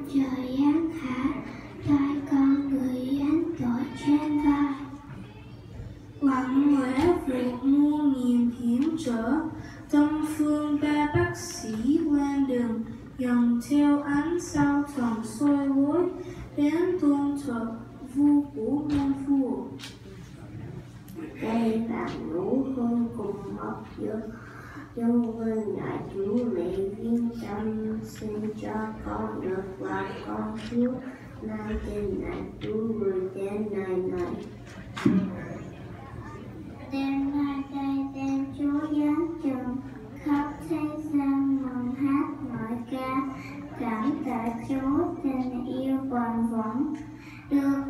trời an hạ, tay con người an tội trên vai. Lặng lẽ vượt muôn nghìn hiểm trở, Đông phương ba bác sĩ lên đường, dần theo ánh sao thần soi lối, đến tôn thờ vua của muôn vua. Cây vàng lũ hương cùng mọc dâng vươn ngại Chúa lệ viên tâm, xin cho con được là con Chúa, nay tên này Chúa gửi đến này này. Đêm nay đây tên Chúa giáng trần, khắp thế gian mừng hát ngợi ca, cảm tạ Chúa tình yêu bền vững, đưa